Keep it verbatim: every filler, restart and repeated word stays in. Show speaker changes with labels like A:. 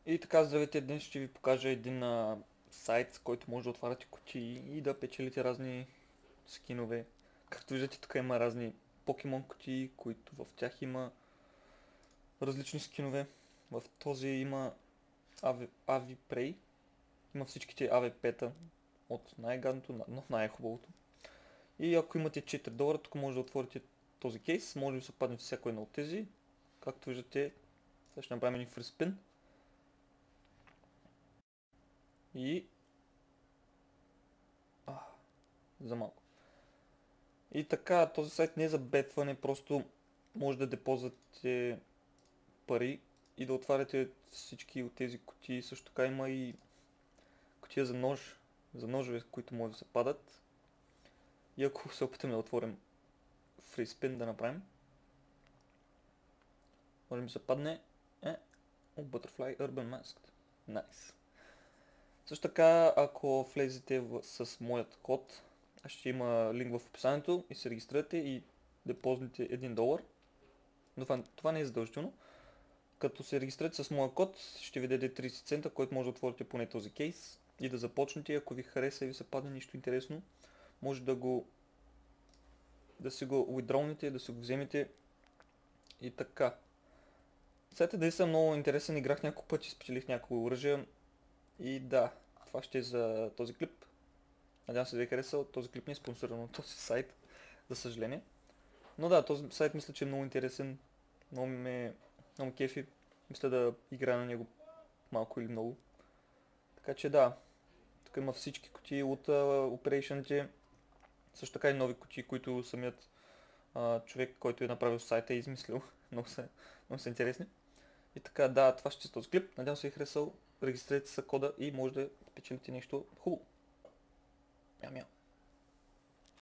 A: И така, здравейте, днес ще ви покажа един а, сайт, с който може да отваряте кутии и да печелите разни скинове. Както виждате, тук има разни покемон кутии, които в тях има различни скинове. В този има Ави, Ави Прей, има всичките Ави Пета от най-гадното на най-хубавото. И ако имате четири долара, тук може да отворите този кейс, може да ви се падне всяко едно от тези. Както виждате, сега ще направим един фриспин. И... А, за малко. И така, този сайт не е за бетване, просто може да депозвате пари и да отваряте всички от тези кутии. Също така има и кутия за нож, за ножове, които може да се падат. И ако се опитаме да отворим free spin да направим, може да се падне е, oh, Butterfly Urban Mask. Nice. Също така, ако влезете в, с моят код, ще има линк в описанието и се регистрирате и депозните един долар. Но това, това не е задължително. Като се регистрирате с моя код, ще ви даде трийсет цента, който може да отворите поне този кейс и да започнете. Ако ви хареса и ви се падне нищо интересно, може да го да си го уидроуните, да си го вземете и така. Сайтът да съм много интересен, играх няколко пъти, спечелих някои оръжия и да, това ще е за този клип. Надявам се да ви е харесал. Този клип не е спонсориран от този сайт, за съжаление. Но да, този сайт мисля, че е много интересен, много ме, много ме кефи. Мисля да играя на него малко или много. Така че да, тук има всички кутии от оперейшените, също така и нови кутии, които самият а, човек, който е направил сайта е измислил. много, са, много са интересни. И така, да, това ще е този клип. Надявам се ви е харесал. Регистрирайте се кода и може да печелите нещо хубаво.